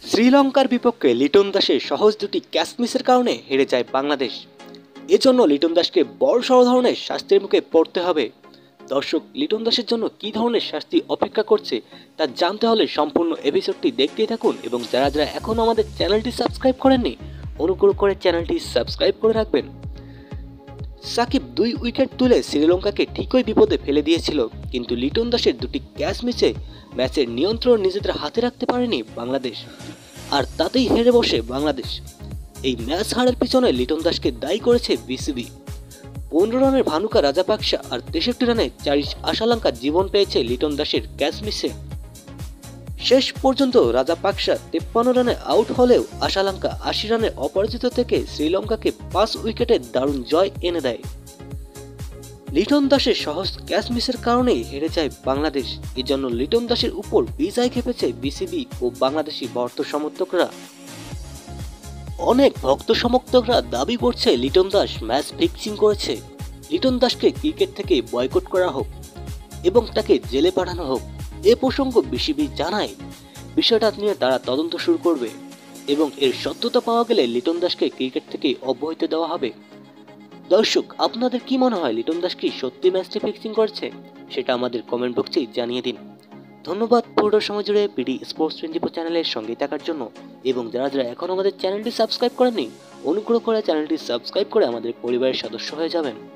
শ্রীলঙ্কার বিপক্ষে লিটন দাসের সহজ দুটি ক্যাচ মিসের কারণে হেরে যায় বাংলাদেশ। এজন্য লিটন দাসকে বড়সড় ধরনের শাস্তির মুখে পড়তে হবে। দর্শক, লিটন দাসের জন্য কী ধরনের শাস্তি অপেক্ষা করছে তা জানতে হলে সম্পূর্ণ এপিসোডটি দেখতেই থাকুন এবং যারা যারা এখনও আমাদের চ্যানেলটি সাবস্ক্রাইব করেননি অনুগ্রহ করে চ্যানেলটি সাবস্ক্রাইব করে রাখবেন। সাকিব 2 উইকেট তুলে শ্রীলঙ্কাকে ঠিকই বিপদে ফেলে দিয়েছিল, কিন্তু লিটন দাসের দুটি ক্যাচ মিসে ম্যাচের নিয়ন্ত্রণ নিজেদের হাতে রাখতে পারেনি বাংলাদেশ, আর তাতেই হেরে বসে বাংলাদেশ। এই ম্যাচ হারার পিছনে লিটন দাসকে দায়ী করেছে বিসিবি। 15 রানের ভানুকা রাজাপাকসা আর 63 রানে 4 আশালঙ্কা জীবন পেয়েছে লিটন দাসের ক্যাচ মিসে। শেষ পর্যন্ত রাজাপাকসা 53 রানে আউট হলেও আশালঙ্কা 80 রানে অপরাজিত থেকে শ্রীলঙ্কাকে 5 উইকেটে দারুণ জয় এনে দেয়। লিটন দাসের সহজ ক্যাচ মিসের কারণেই হেরে যায় বাংলাদেশ। এজন্য লিটন দাসের উপর বিজয় খেপেছে বিসিবি ও বাংলাদেশি ভক্ত সমর্থকরা। অনেক ভক্ত সমর্থকরা দাবি করছে লিটন দাস ম্যাচ ফিক্সিং করেছে। লিটন দাসকে ক্রিকেট থেকে বয়কট করা হোক এবং তাকে জেলে পাঠানো হোক। এ প্রসঙ্গ বিসিবি জানায় বিষয়টা নিয়ে তারা তদন্ত শুরু করবে এবং এর সত্যতা পাওয়া গেলে লিটন দাসকে ক্রিকেট থেকে অব্যাহতি দেওয়া হবে। দর্শক, আপনাদের কি মনে হয় লিটন দাস কি সত্যি ম্যাচটি ফিক্সিং করছে? সেটা আমাদের কমেন্ট বক্সে জানিয়ে দিন। ধন্যবাদ পুরো সময় জুড়ে বিডি স্পোর্টস 24 চ্যানেলের সঙ্গে থাকার জন্য, এবং যারা যারা এখনও আমাদের চ্যানেলটি সাবস্ক্রাইব করেননি অনুগ্রহ করে চ্যানেলটি সাবস্ক্রাইব করে আমাদের পরিবারের সদস্য হয়ে যাবেন।